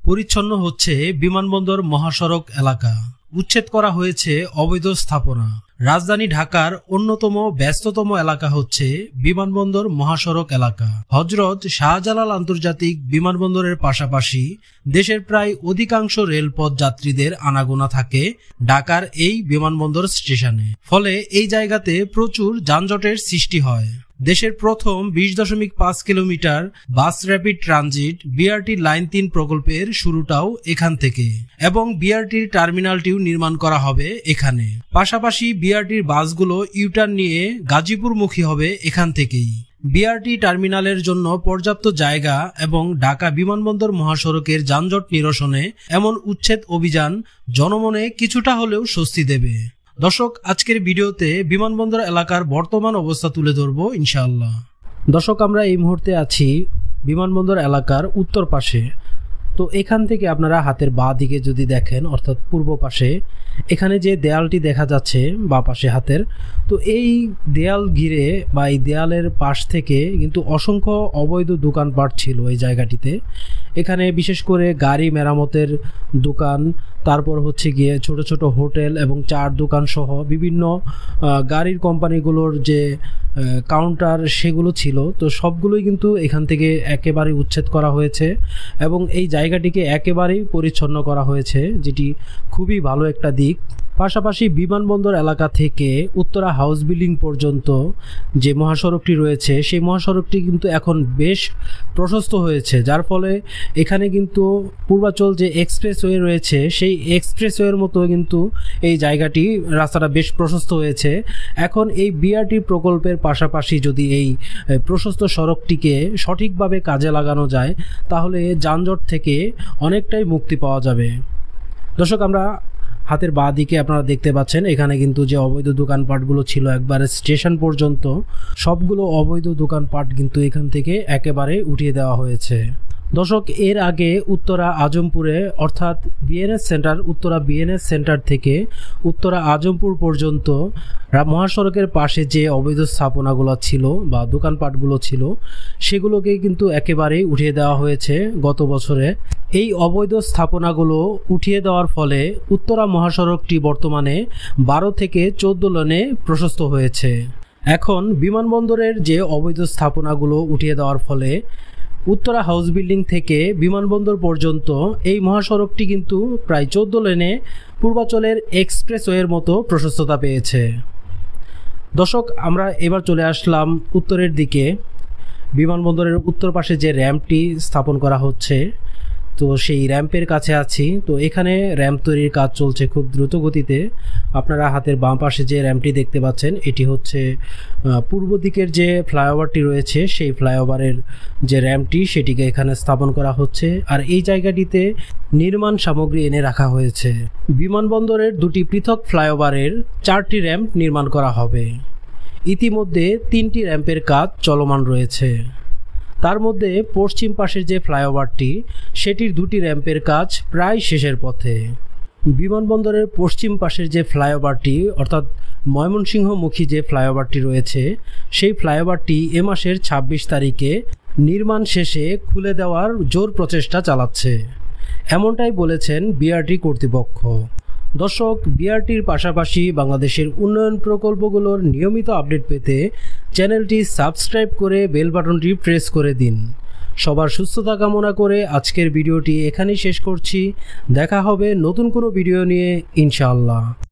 পরিচ্ছন্ন হচ্ছে বিমানবন্দর মহাসড়ক এলাকা। উচ্ছেদ করা হয়েছে অবৈধ স্থাপনা। রাজধানী ঢাকার অন্যতম ব্যস্ততম এলাকা হচ্ছে বিমানবন্দর মহাসড়ক এলাকা। হযরত শাহজালাল আন্তর্জাতিক বিমানবন্দরের পাশাপাশি দেশের প্রায় অধিকাংশ রেলপথ যাত্রীদের আনাগোনা থাকে ঢাকার এই বিমানবন্দর স্টেশনে। ফলে এই জায়গাতে প্রচুর যানজটের সৃষ্টি হয়। দেশের প্রথম 20.5 kilometre bus rapid transit BRT line 3 প্রকল্পের শুরুটাও এখান থেকে এবং বিআরটির টার্মিনালটিও নির্মাণ করা হবে এখানে। পাশাপাশি বিআরটির বাসগুলো ইউটার্ন নিয়ে গাজীপুরমুখী হবে এখান থেকেই। বিআরটি টার্মিনালের জন্য পর্যাপ্ত জায়গা এবং ঢাকা বিমানবন্দর মহাসড়কের যানজট নিরসনে এমন উচ্ছেদ অভিযান জনমনে কিছুটা হলেও স্বস্তি দেবে। দর্শক, আজকের ভিডিওতে বিমানবন্দর এলাকার বর্তমান অবস্থা তুলে ধরবো ইনশাআল্লাহ। দর্শক, আমরা এই মুহূর্তে আছি বিমানবন্দর এলাকার উত্তর পাশে। তো এখান থেকে আপনারা হাতের বাঁ দিকে যদি দেখেন, অর্থাৎ পূর্ব পাশে, এখানে যে দেয়ালটি দেখা যাচ্ছে বাঁ পাশে হাতের, তো এই দেয়াল ঘিরে বা এই দেয়ালের পাশ থেকে কিন্তু অসংখ্য অবৈধ দোকানপাট ছিল এই জায়গাটিতে। এখানে বিশেষ করে গাড়ি মেরামতের দোকান, তারপর হচ্ছে গিয়ে ছোট ছোট হোটেল এবং চার দোকান সহ বিভিন্ন গাড়ির কোম্পানিগুলোর যে কাউন্টার সেগুলো ছিল। তো সবগুলোই কিন্তু এখান থেকে একেবারে উচ্ছেদ করা হয়েছে এবং এই জায়গাটিকে একেবারেই পরিচ্ছন্ন করা হয়েছে, যেটি খুবই ভালো একটা দিক। পাশাপাশি বিমানবন্দর এলাকা থেকে উত্তরা হাউস বিল্ডিং পর্যন্ত যে মহাসড়কটি রয়েছে সেই মহাসড়কটি কিন্তু এখন বেশ প্রশস্ত হয়েছে, যার ফলে এখানে কিন্তু পূর্বাচল যে এক্সপ্রেসওয়ে রয়েছে সেই এক্সপ্রেসওয়ের মতো কিন্তু এই জায়গাটি, রাস্তাটা বেশ প্রশস্ত হয়েছে। এখন এই বিআরটি প্রকল্পের পাশাপাশি যদি এই প্রশস্ত সড়কটিকে সঠিকভাবে কাজে লাগানো যায় তাহলে যানজট থেকে অনেকটাই মুক্তি পাওয়া যাবে। দর্শক, আমরা হাতের বাঁ দিকে আপনারা দেখতে পাচ্ছেন এখানে কিন্তু যে অবৈধ দোকানপাটগুলো ছিল একবারে স্টেশন পর্যন্ত সবগুলো অবৈধ দোকানপাট কিন্তু এখান থেকে একেবারে উঠিয়ে দেওয়া হয়েছে। দর্শক, এর আগে উত্তরা আজমপুরে অর্থাৎ BNS centre, Uttara BNS centre থেকে উত্তরা আজমপুর পর্যন্ত মহাসড়কের পাশে যে অবৈধ স্থাপনাগুলো ছিল বা দোকানপাটগুলো ছিল সেগুলোকে কিন্তু একেবারেই উঠিয়ে দেওয়া হয়েছে গত বছরে। এই অবৈধ স্থাপনাগুলো উঠিয়ে দেওয়ার ফলে উত্তরা মহাসড়কটি বর্তমানে 12 থেকে 14 লেনে প্রশস্ত হয়েছে। এখন বিমানবন্দরের যে অবৈধ স্থাপনাগুলো উঠিয়ে দেওয়ার ফলে উত্তরা হাউস বিল্ডিং থেকে বিমানবন্দর পর্যন্ত এই মহাসড়কটি কিন্তু প্রায় 14 লেনে পূর্বাচলের এক্সপ্রেসওয়ের মতো প্রশস্ততা পেয়েছে। দর্শক, আমরা এবার চলে আসলাম উত্তরের দিকে। বিমানবন্দরের উত্তর পাশে যে র্যাম্পটি স্থাপন করা হচ্ছে, তো সেই র্যাম্পের কাছে আছি। তো এখানে র্যাম্প তৈরির কাজ চলছে খুব দ্রুত গতিতে। আপনারা হাতের বাম পাশে যে র্যাম্পটি দেখতে পাচ্ছেন এটি হচ্ছে পূর্ব দিকের যে ফ্লাইওভারটি রয়েছে সেই ফ্লাইওভারের যে র্যাম্পটি সেটিকে এখানে স্থাপন করা হচ্ছে। আর এই জায়গাটিতে নির্মাণ সামগ্রী এনে রাখা হয়েছে। বিমানবন্দরের দুটি পৃথক ফ্লাইওভারের 4টি র্যাম্প নির্মাণ করা হবে। ইতিমধ্যে 3টি র্যাম্পের কাজ চলমান রয়েছে। তার মধ্যে পশ্চিম পাশের যে ফ্লাইওভারটি সেটির 2টি র্যাম্পের কাজ প্রায় শেষের পথে। বিমানবন্দরের পশ্চিম পাশের যে ফ্লাইওভারটি অর্থাৎ ময়মনসিংহমুখী যে ফ্লাইওভারটি রয়েছে সেই ফ্লাইওভারটি এ মাসের 26 তারিখে নির্মাণ শেষে খুলে দেওয়ার জোর প্রচেষ্টা চালাচ্ছে, এমনটাই বলেছেন বিআরটি কর্তৃপক্ষ। দর্শক, বিআরটির পাশাপাশি বাংলাদেশের উন্নয়ন প্রকল্পগুলোর নিয়মিত আপডেট পেতে চ্যানেলটি সাবস্ক্রাইব করে বেল বাটনটি প্রেস করে দিন। সবার সুস্থতা কামনা করে আজকের ভিডিওটি এখানেই শেষ করছি। দেখা হবে নতুন কোনো ভিডিও নিয়ে ইনশাআল্লাহ।